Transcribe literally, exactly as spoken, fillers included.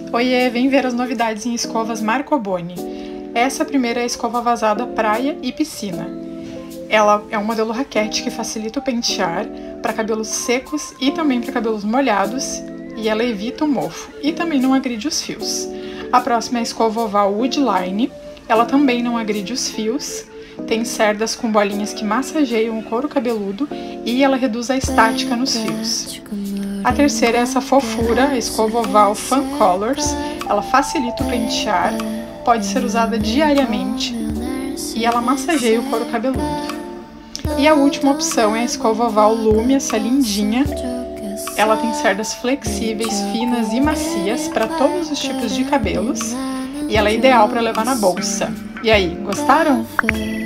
Oiê, vem ver as novidades em escovas Marcoboni. Essa primeira é a escova vazada praia e piscina. Ela é um modelo raquete que facilita o pentear para cabelos secos e também para cabelos molhados, e ela evita o mofo e também não agride os fios. A próxima é a escova oval Woodline. Ela também não agride os fios, tem cerdas com bolinhas que massageiam o couro cabeludo e ela reduz a estática nos fios. A terceira é essa fofura, a escova oval Fun Colors. Ela facilita o pentear, pode ser usada diariamente e ela massageia o couro cabeludo. E a última opção é a escova oval Lume, essa lindinha. Ela tem cerdas flexíveis, finas e macias para todos os tipos de cabelos e ela é ideal para levar na bolsa. E aí, gostaram?